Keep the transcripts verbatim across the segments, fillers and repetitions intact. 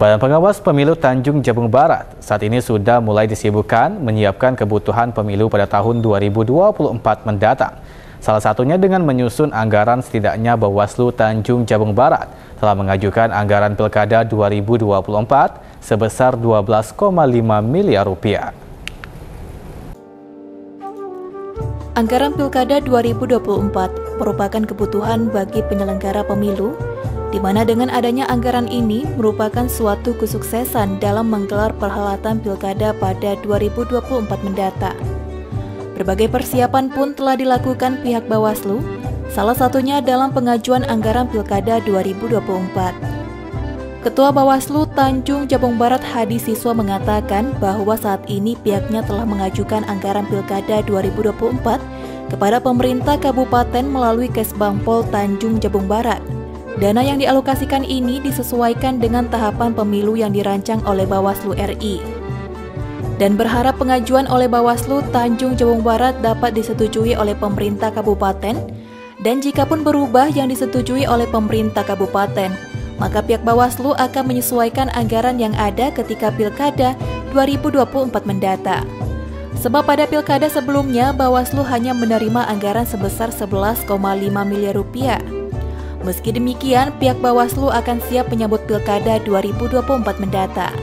Badan Pengawas Pemilu Tanjung Jabung Barat saat ini sudah mulai disibukkan menyiapkan kebutuhan pemilu pada tahun dua ribu dua puluh empat mendatang. Salah satunya dengan menyusun anggaran. Setidaknya Bawaslu Tanjung Jabung Barat telah mengajukan anggaran Pilkada dua ribu dua puluh empat sebesar dua belas koma lima miliar rupiah. Anggaran Pilkada dua ribu dua puluh empat merupakan kebutuhan bagi penyelenggara pemilu, di mana dengan adanya anggaran ini merupakan suatu kesuksesan dalam menggelar perhelatan Pilkada pada dua ribu dua puluh empat mendatang. Berbagai persiapan pun telah dilakukan pihak Bawaslu, salah satunya dalam pengajuan anggaran Pilkada dua ribu dua puluh empat. Ketua Bawaslu Tanjung Jabung Barat Hadi Siswa mengatakan bahwa saat ini pihaknya telah mengajukan anggaran Pilkada dua ribu dua puluh empat kepada pemerintah kabupaten melalui Kesbangpol Tanjung Jabung Barat. Dana yang dialokasikan ini disesuaikan dengan tahapan pemilu yang dirancang oleh Bawaslu R I. Dan berharap pengajuan oleh Bawaslu Tanjung Jabung Barat dapat disetujui oleh pemerintah kabupaten, dan jikapun berubah yang disetujui oleh pemerintah kabupaten, maka pihak Bawaslu akan menyesuaikan anggaran yang ada ketika Pilkada dua ribu dua puluh empat mendatang. Sebab pada Pilkada sebelumnya Bawaslu hanya menerima anggaran sebesar sebelas koma lima miliar rupiah. Meski demikian, pihak Bawaslu akan siap menyambut Pilkada dua ribu dua puluh empat mendatang.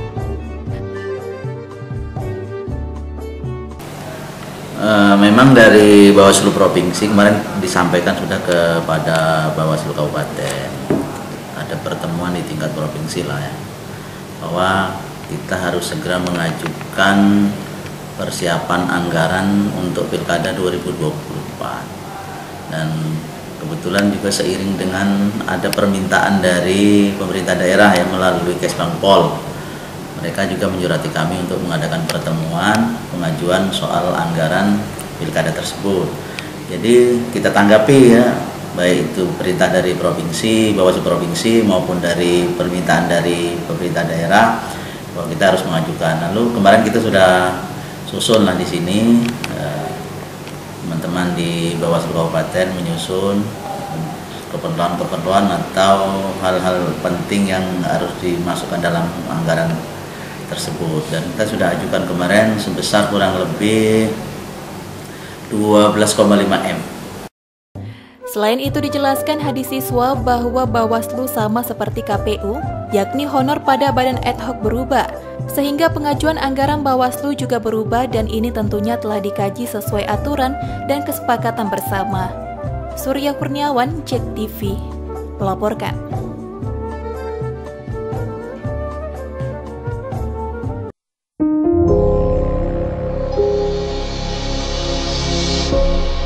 Uh, memang dari Bawaslu Provinsi kemarin disampaikan sudah kepada Bawaslu Kabupaten. Ada pertemuan di tingkat provinsi lah ya, bahwa kita harus segera mengajukan persiapan anggaran untuk Pilkada dua ribu dua puluh empat. Dan kebetulan juga seiring dengan ada permintaan dari pemerintah daerah yang melalui Kesbangpol. Mereka juga menyurati kami untuk mengadakan pertemuan pengajuan soal anggaran Pilkada tersebut. Jadi kita tanggapi ya, baik itu perintah dari provinsi, Bawaslu Provinsi maupun dari permintaan dari pemerintah daerah, bahwa kita harus mengajukan. Lalu kemarin kita sudah susun lah di sini, teman-teman di Bawaslu Kabupaten menyusun keperluan-keperluan atau hal-hal penting yang harus dimasukkan dalam anggaran tersebut, dan kita sudah ajukan kemarin sebesar kurang lebih dua belas koma lima M. Selain itu dijelaskan Hadi Siswa bahwa Bawaslu sama seperti K P U, yakni honor pada badan ad hoc berubah, sehingga pengajuan anggaran Bawaslu juga berubah, dan ini tentunya telah dikaji sesuai aturan dan kesepakatan bersama. Surya Kurniawan, J E K T V, melaporkan. Thank you.